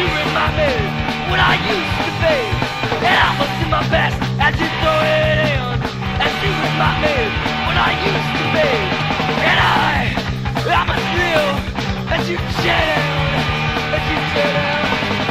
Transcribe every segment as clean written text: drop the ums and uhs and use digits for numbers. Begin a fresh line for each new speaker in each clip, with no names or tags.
you remind me what I used to be. And I must do my best as you throw it in. As you remind me what I used to be. And I must live as you tear down, as you tear down.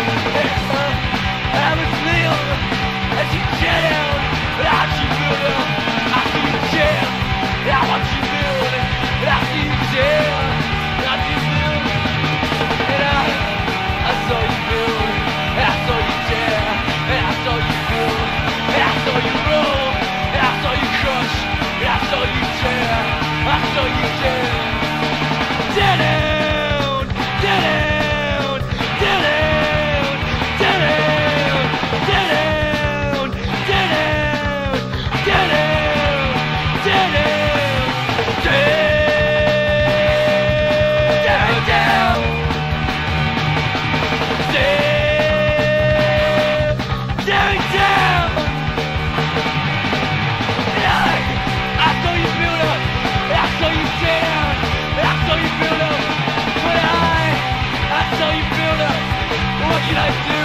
I must live as you tear down, and I see you build up, I see you tear, and I watch you build, and I see you tear, and I see you build, and I saw you build, and I saw you tear, and I saw you build, and I saw you roll, and I saw you crush, and I saw you tear, I saw you tear. Tear down, tear down, tear down, tear down, tear down, tear down, tear down, tear down, tear down, tear down. I saw you build up, and I saw you tear down, and I saw you build up. But I saw you build up. What can I do?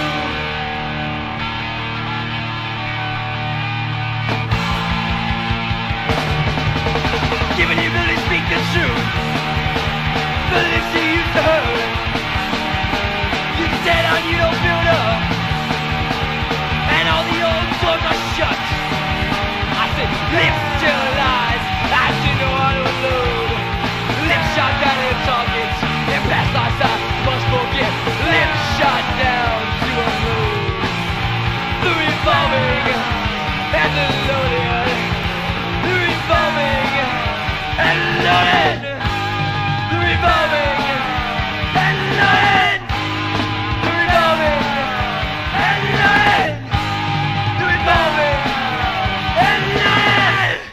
Giving you ability to speak the truth, the lips you used to hurt. You tear down, you don't build up, and all the old doors are shut. I said, lips tell lies, I didn't know how to unload. Lips shot down at the targets, and past lives I must forget. Lips shot down to unload. The revolving and the loading. The revolving and loading. The revolving and loading. The revolving and loading. The revolving and loading.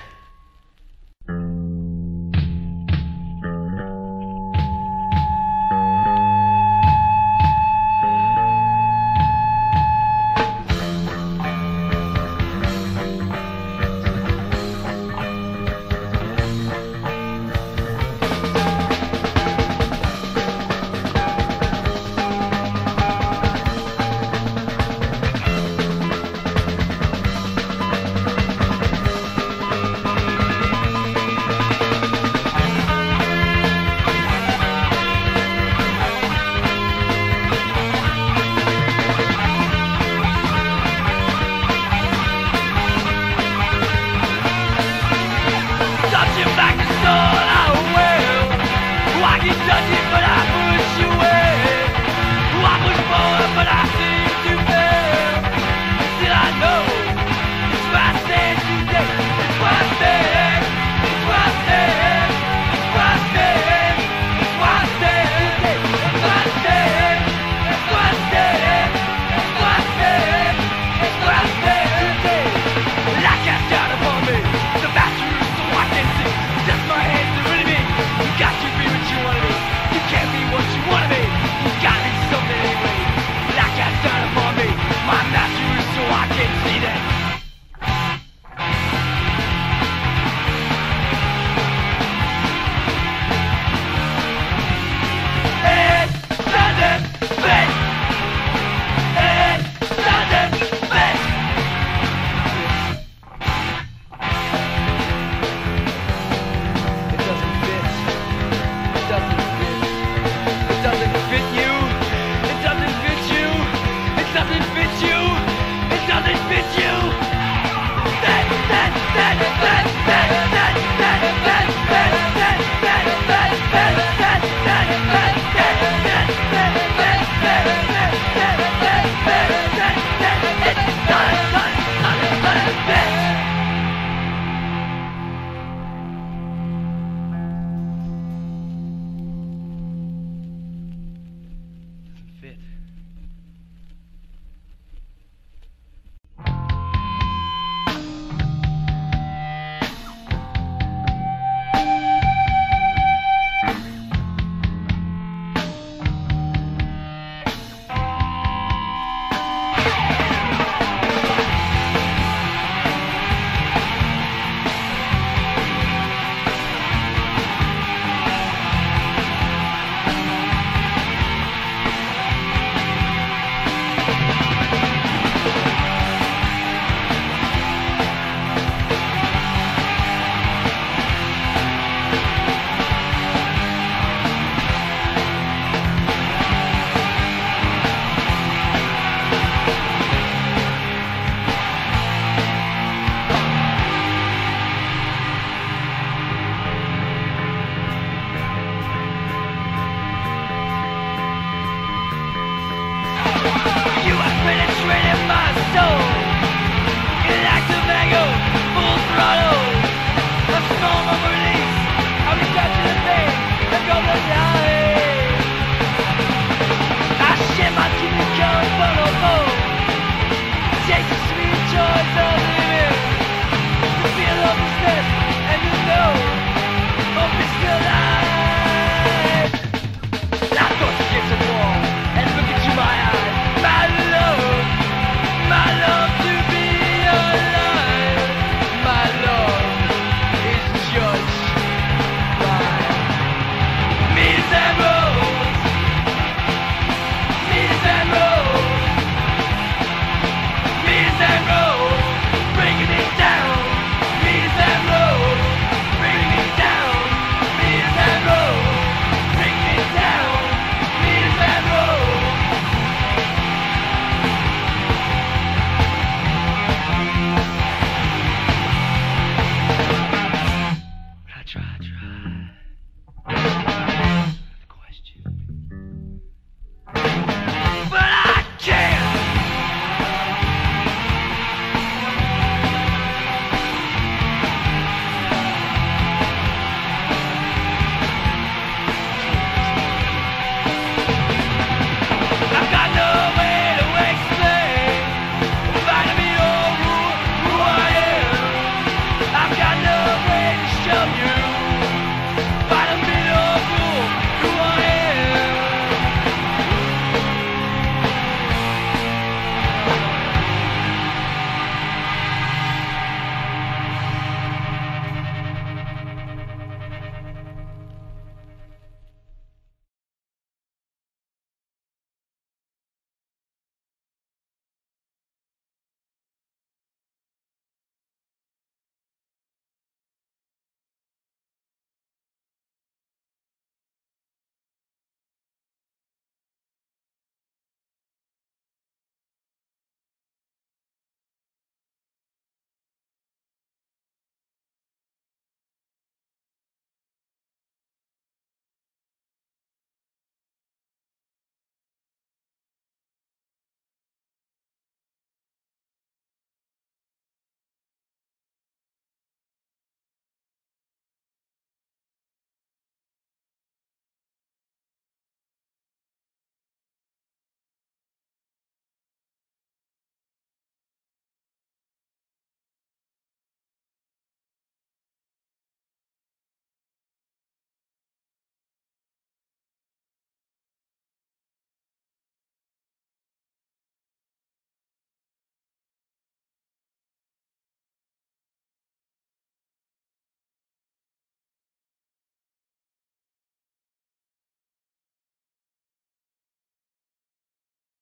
soul. In active mango, full throttle. A storm of release. I'll be catching the pain and go the line.